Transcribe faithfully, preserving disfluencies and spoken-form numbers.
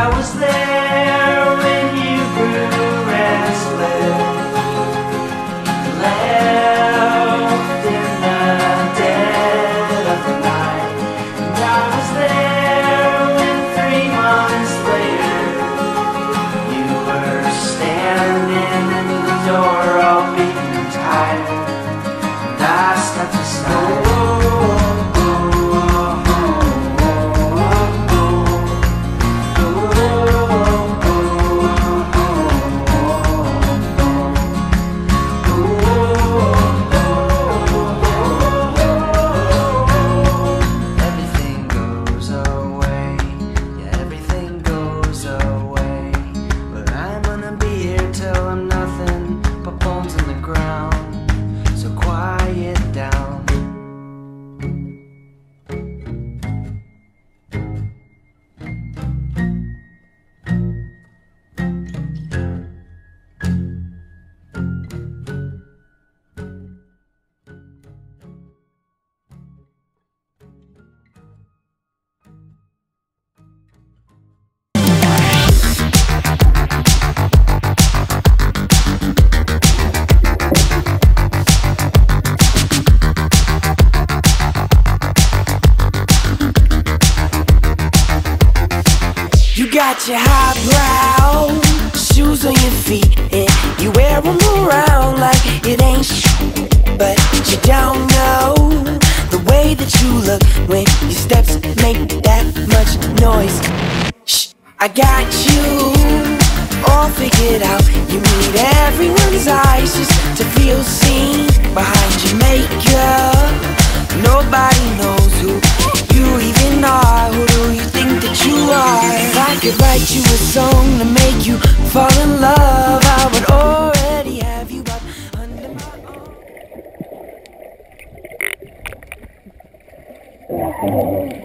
I was there when you grew restless, left in the dead of the night. And I was there when three months later you were standing in the door all beaten and tired. And I stepped aside. Got your highbrow shoes on your feet, and you wear them around like it ain't sh**. But you don't know the way that you look when your steps make that much noise. Shh, I got you all figured out. You need everyone's eyes just to feel seen. Behind your makeup, nobody knows who you even are. Who do you think that you are? If I could write you a song to make you fall in love, I would already have you up under my arm.